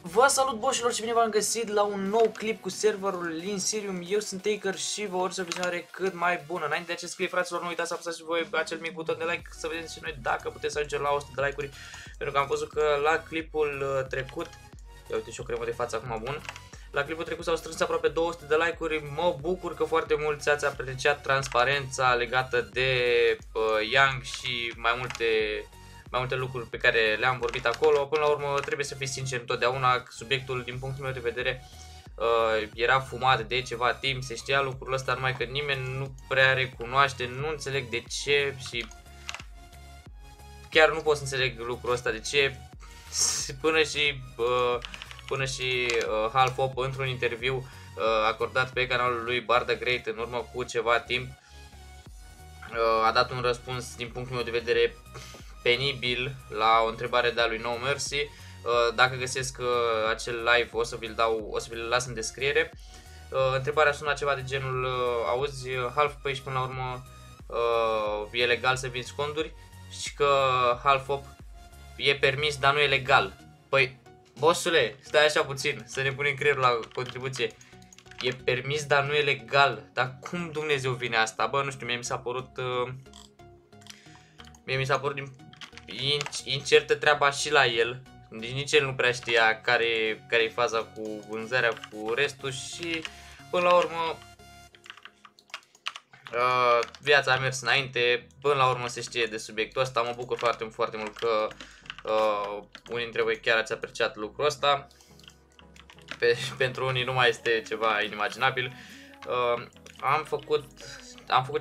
Vă salut, boșilor, și bine v-am găsit la un nou clip cu serverul Linsirium. Eu sunt Taker și vă urez o vizionare cât mai bună. Înainte de acest clip, fraților, nu uitați să apăsați și voi pe acel mic buton de like, să vedem și noi dacă puteți să ajungem la 100 de like-uri. Pentru că am văzut că la clipul trecut, ia uite și o cremă de față acum, bun. La clipul trecut s-au strâns aproape 200 de like-uri. Mă bucur că foarte mulți ați apreciat transparența legată de Young și mai multe lucruri pe care le-am vorbit acolo. Până la urmă trebuie să fii sincer întotdeauna. Subiectul, din punctul meu de vedere, era fumat de ceva timp, se știa lucrul ăsta, numai că nimeni nu prea recunoaște, nu înțeleg de ce și chiar nu pot să înțeleg lucrul ăsta, de ce până și Half-Op într-un interviu acordat pe canalul lui Barda Great în urmă cu ceva timp a dat un răspuns, din punctul meu de vedere, penibil la o întrebare de-a lui No Mercy. Dacă găsesc acel live o să vi-l las în descriere. Întrebarea suna ceva de genul: auzi, Half, păi și până la urmă e legal să vinzi conduri? Și că Half-Op e permis, dar nu e legal. Păi, bossule, stai așa puțin, să ne punem creierul la contribuție. E permis, dar nu e legal. Dar cum Dumnezeu vine asta? Bă, nu știu, mie mi s-a părut incertă treaba și la el. Deci nici el nu prea știa care e faza cu vânzarea, cu restul și până la urmă viața a mers înainte. Până la urmă se știe de subiectul ăsta. Mă bucur foarte mult că unii dintre voi chiar ați apreciat lucrul ăsta. Pentru unii nu mai este ceva inimaginabil. Am făcut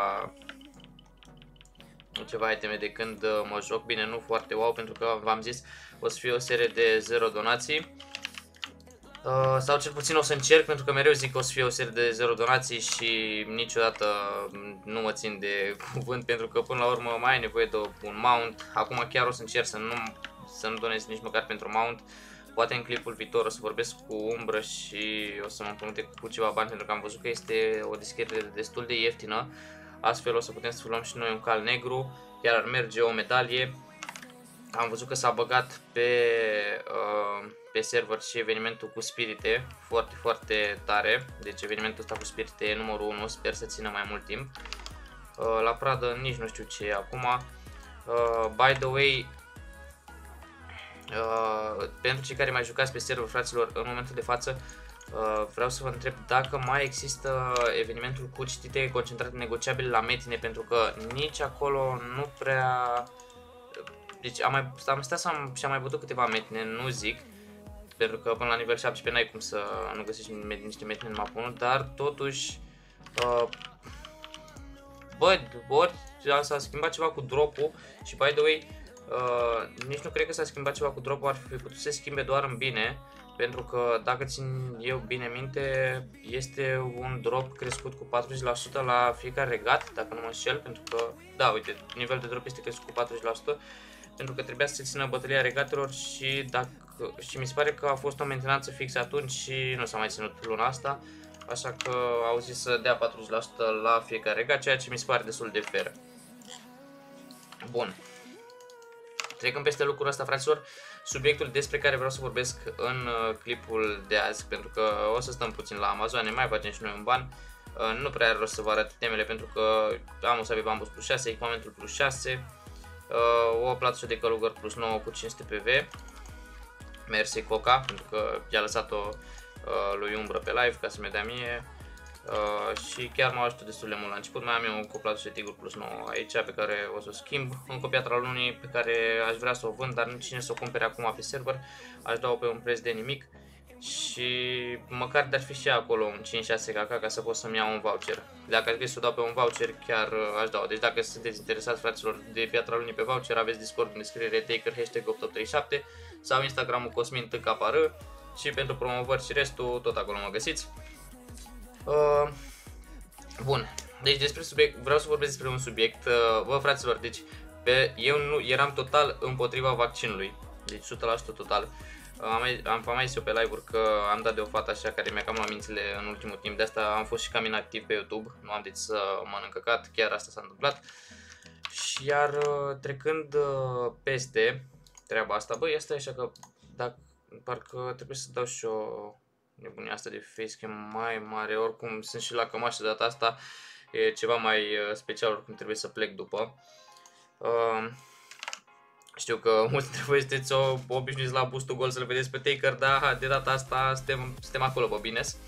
ceva iteme de când mă joc, bine, nu foarte wow, pentru că v-am zis o să fie o serie de 0 donații. Sau cel puțin o să încerc, pentru că mereu zic că o să fie o serie de 0 donații și niciodată nu mă țin de cuvânt, pentru că până la urmă mai ai nevoie de un mount. Acum chiar o să încerc să nu donez nici măcar pentru mount. Poate în clipul viitor o să vorbesc cu Umbră și o să mă împrumute cu ceva bani, pentru că am văzut că este o deschidere destul de ieftină. Astfel o să putem să luăm și noi un cal negru, iar ar merge o medalie. Am văzut că s-a băgat pe server și evenimentul cu spirite, foarte tare. Deci evenimentul ăsta cu spirite e numărul 1, sper să țină mai mult timp. La pradă nici nu știu ce e acum. By the way, pentru cei care mai jucați pe server, fraților, în momentul de față vreau să vă întreb dacă mai există evenimentul cu citite concentrate negociabile la metine, pentru că nici acolo nu prea... Deci am stat și am mai bătut câteva metine, nu zic, pentru că până la nivel 17 n-ai cum să nu găsești niște metine în mapă 1, dar totuși bă, ori s-a schimbat ceva cu drop-ul și, by the way, nici nu cred că s-a schimbat ceva cu drop-ul, ar fi putut să se schimbe doar în bine. Pentru că, dacă țin eu bine minte, este un drop crescut cu 40% la fiecare regat, dacă nu mă înșel, pentru că, da, uite, nivelul de drop este crescut cu 40%, pentru că trebuia să se țină bătălia regatelor și mi se pare că a fost o mentenanță fixă atunci și nu s-a mai ținut luna asta, așa că au zis să dea 40% la fiecare regat, ceea ce mi se pare destul de fair. Bun. Trecând peste lucrul ăsta, fraților, subiectul despre care vreau să vorbesc în clipul de azi, pentru că o să stăm puțin la Amazon, mai facem și noi un ban. Nu prea are rost să vă arăt temele, pentru că am Wasabi Bambus plus 6, echipamentul plus 6, o platușă de călugăr plus 9 cu 500 PV. Mersi Coca, pentru că i-a lăsat-o lui Umbră pe live ca să-mi dea mie. Și chiar m-a ajutat destul de mult la început. Mai am eu o platușă de tigru plus 9 aici, pe care o să o schimb. Încă o piatră lunii pe care aș vrea să o vând, dar nu cine să o cumpere acum pe server. Aș da-o pe un preț de nimic și măcar de-ar fi și acolo un 5-6 kk ca să pot să-mi iau un voucher. Dacă aș vrea să o dau pe un voucher, chiar aș da-o. Deci dacă sunteți interesați, fraților, de piatra lunii pe voucher, aveți Discord în descriere, Taker, hashtag 8837 sau Instagramul Cosmin TKR, și pentru promovări și restul, tot acolo mă găsiți. Bun, deci despre subiect, vreau să vorbesc despre un subiect. Bă, fraților, deci eu nu eram total împotriva vaccinului, deci 100% total. Am mai zis eu pe live-uri că am dat de o fată așa care mi-a cam la mințile în ultimul timp, de asta am fost și cam inactiv pe YouTube, nu am decis să mănânc căcat, chiar asta s-a întâmplat. Și iar trecând peste treaba asta, băi, asta e așa că dacă Parcă trebuie să dau și o nebunia asta de facecam mai mare. Oricum sunt și la cămașă de data asta. E ceva mai special, oricum trebuie să plec după. Știu că mulți dintre voi sunteți obișnuiți la Boost to Gold să-l vedeți pe Taker, dar de data asta suntem acolo pe bines.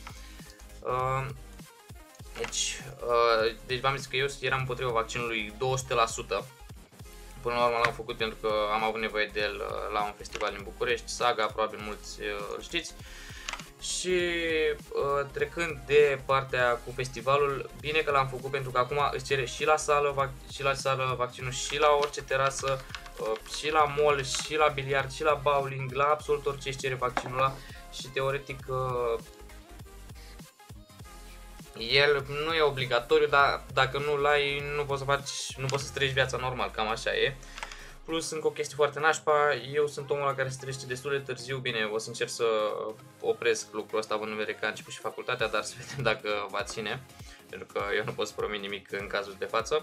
Deci v-am zis că eu eram împotriva vaccinului 200%. Până la urmă l-am făcut pentru că am avut nevoie de el la un festival din București, Saga, probabil mulți îl știți. Și trecând de partea cu festivalul, bine că l-am făcut pentru că acum îți cere și la sală vaccinul, și la orice terasă, și la mall, și la biliard, și la bowling, la absolut orice îți cere vaccinul ăla. Și teoretic el nu e obligatoriu, dar dacă nu-l ai, nu poți să trăiești viața normal, cam așa e. Plus, încă o chestie foarte nașpa, eu sunt omul ăla care se trezește destul de târziu, bine, o să încerc să opresc lucrul ăsta, având în vedere că am început și facultatea, dar să vedem dacă va ține, pentru că eu nu pot să promit nimic în cazul de față.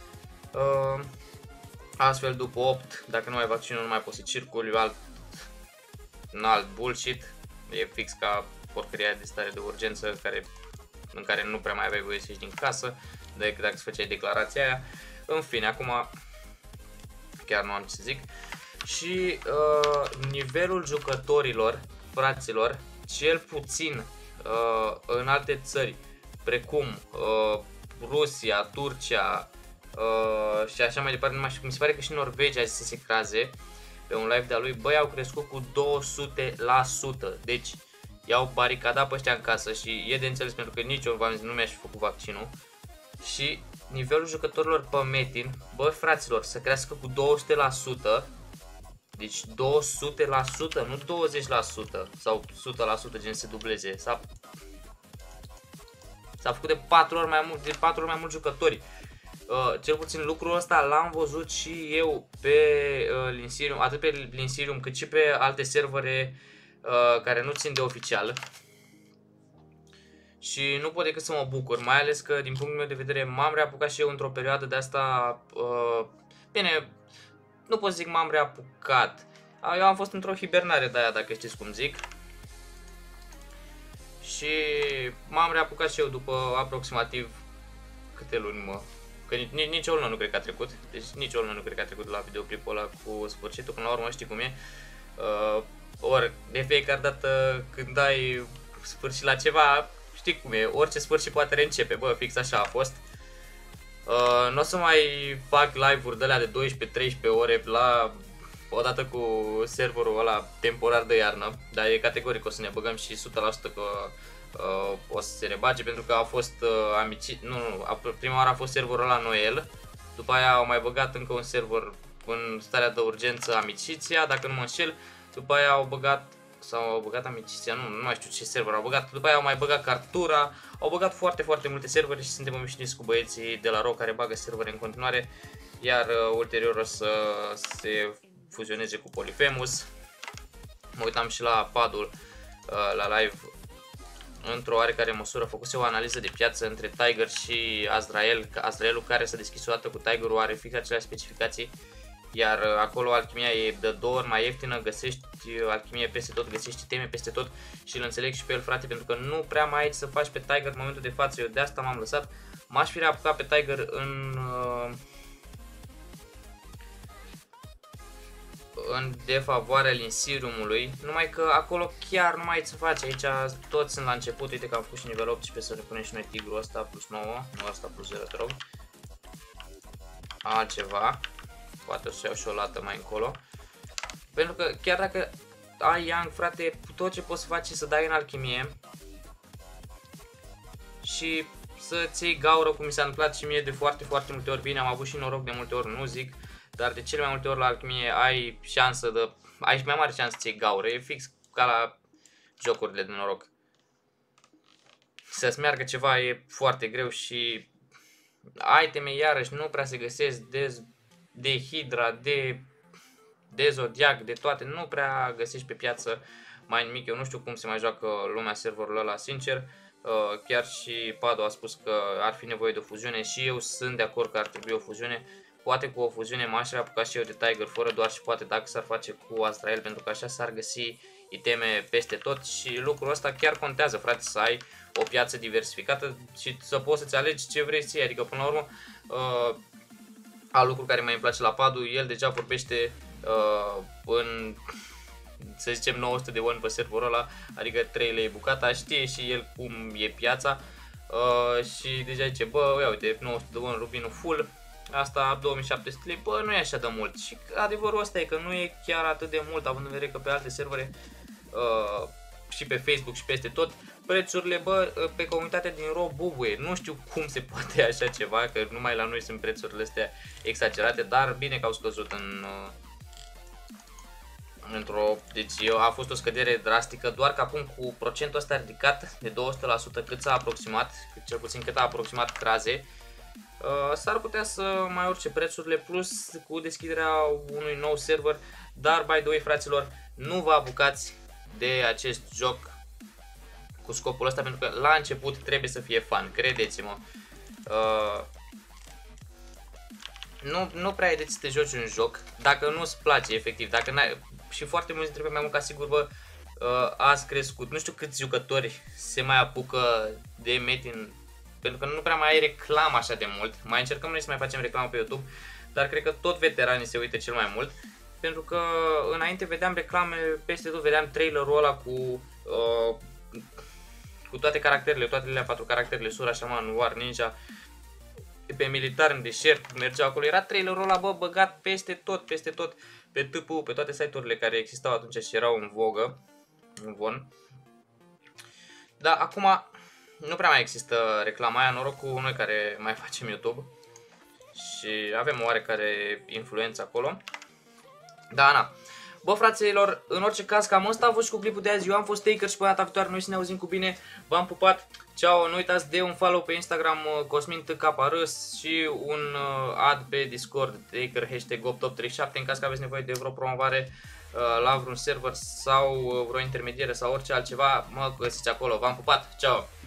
Astfel, după 8, dacă nu ai vaccinul, nu mai poți să circuli, alt bullshit, e fix ca porcăria de stare de urgență în care nu prea mai aveai voie să ieși din casă decât dacă îți făceai declarația aia. În fine, acum chiar nu am ce să zic. Și nivelul jucătorilor, fraților, cel puțin în alte țări, precum Rusia, Turcia și așa mai departe, mi se pare că și Norvegia a zis să se creze pe un live de-a lui, băi, au crescut cu 200%. Deci i-au baricadat pe ăștia în casă și e de înțeles pentru că nici eu v-am zis, nu mi-aș fi făcut vaccinul. Și nivelul jucătorilor pe Metin, bă fraților, să crească cu 200%, deci 200%, nu 20% sau 100% gen se dubleze. S-a făcut de 4 ori mai mult jucători. Cel puțin lucrul ăsta l-am văzut și eu pe Linsirium, atât pe Linsirium cât și pe alte servere care nu țin de oficial. Și nu pot decât să mă bucur, mai ales că din punctul meu de vedere m-am reapucat și eu într-o perioadă de asta, bine, nu pot să zic m-am reapucat, eu am fost într-o hibernare de aia, dacă știți cum zic. Și m-am reapucat și eu după aproximativ câte luni, mă, că nici o lună nu cred că a trecut, deci nici o lună nu cred că a trecut de la videoclipul ăla cu sfârșitul, până la urmă știi cum e, ori de fiecare dată când ai sfârșit la ceva, știi cum e, orice sfârșit poate reîncepe, bă, fix așa a fost. Nu o să mai fac live-uri de alea de 12-13 ore odată cu serverul ăla temporar de iarnă, dar e categoric o să ne băgăm și 100% că o să se rebage, pentru că a fost prima oară a fost serverul ăla Noel, după aia au mai băgat încă un server în starea de urgență Amiciția, dacă nu mă înșel, după aia au băgat Amiciția, nu mai știu ce server au băgat, după aia au mai băgat Cartura, au băgat foarte multe servere și suntem obișnuiți cu băieții de la RO care bagă servere în continuare, iar ulterior o să se fuzioneze cu Polyphemus. Mă uitam și la padul la live, într-o oarecare măsură făcuse o analiză de piață între Tiger și Azrael, Azraelul care s-a deschis o dată cu Tigerul are fix aceleași specificații. Iar acolo alchimia e de 2 ori mai ieftină, găsești alchimie peste tot, găsești teme peste tot și îl înțeleg și pe el, frate, pentru că nu prea mai ai ce să faci pe Tiger în momentul de față. Eu de asta m-am lăsat, m-aș fi reapucat pe Tiger în defavoarea Linsiriumului, numai că acolo chiar nu mai ai ce să faci, aici toți sunt la început, uite că am făcut și nivel 18 să ne punem și noi tigrul ăsta plus 9, nu ăsta plus 0, te rog, altceva. Poate o să iau și o lată mai încolo. Pentru că chiar dacă ai Yang, frate, tot ce poți să faci e să dai în alchimie și să-ți iei gaură, cum mi s-a întâmplat și mie de foarte multe ori. Bine, am avut și noroc de multe ori, nu zic, dar de cele mai multe ori la alchimie ai și mai mare șansă să iei gaură. E fix ca la jocurile de noroc. Să-ți meargă ceva e foarte greu și iteme iarăși nu prea se găsesc de Hydra, de Zodiac, de toate, nu prea găsești pe piață mai nimic. Eu nu știu cum se mai joacă lumea serverul ăla, sincer. Chiar și Pado a spus că ar fi nevoie de o fuziune și eu sunt de acord că ar trebui o fuziune. Poate cu o fuziune m-aș reapuca și eu de Tiger, fără doar și poate dacă s-ar face cu Azrael, pentru că așa s-ar găsi iteme peste tot și lucrul ăsta chiar contează, frate, să ai o piață diversificată și să poți să-ți alegi ce vrei să iei, adică până la urmă alt lucru care mai îmi place la Padu, el deja vorbește în, să zicem, 900 de won pe serverul ăla, adică 3 lei bucata, știe și el cum e piața și deja zice, bă, ia uite, 900 de won rubinul full, asta 2700 lei, bă, nu e așa de mult. Și adevărul ăsta e că nu e chiar atât de mult, având în vedere că pe alte servere și pe Facebook și peste tot, prețurile, bă, pe comunitatea din RO bubuie. Nu știu cum se poate așa ceva, că numai la noi sunt prețurile astea exagerate, dar bine că au scăzut deci a fost o scădere drastică, doar că acum cu procentul ăsta ridicat de 200% cât s-a aproximat, cel puțin cât a aproximat Craze, s-ar putea să mai urce prețurile, plus cu deschiderea unui nou server, dar by the way, fraților, nu vă apucați de acest joc cu scopul ăsta, pentru că la început trebuie să fie fun, credeți-mă. Nu prea ai de ce să te joci un joc dacă nu-ți place, efectiv, dacă n-ai, și foarte mulți trebuie mai mult ca sigur, bă, ați crescut, nu știu câți jucători se mai apucă de Metin, pentru că nu prea mai ai reclamă așa de mult. Mai încercăm noi să mai facem reclamă pe YouTube, dar cred că tot veteranii se uită cel mai mult, pentru că înainte vedeam reclame peste tot, vedeam trailerul ăla cu toate caracterele, toate alea 4 caracterele, Sura, Shaman, War, Ninja, pe militar în deșert, mergea acolo, era trailerul ăla, bă, băgat peste tot, pe TPU, pe toate site-urile care existau atunci și erau în vogă, în von. Dar acum nu prea mai există reclama aia, noroc cu noi care mai facem YouTube și avem o oarecare influență acolo. Da, na. Bă, fraților, în orice caz, cam ăsta a fost și cu clipul de azi. Eu am fost Taker și pe data viitoare noi să ne auzim cu bine. V-am pupat, ceau, nu uitați de un follow pe Instagram CosminTKR și un ad pe Discord Taker #OpTop37 în caz că aveți nevoie de vreo promovare la vreun server sau vreo intermediere sau orice altceva, mă găsiți acolo. V-am pupat, ceau!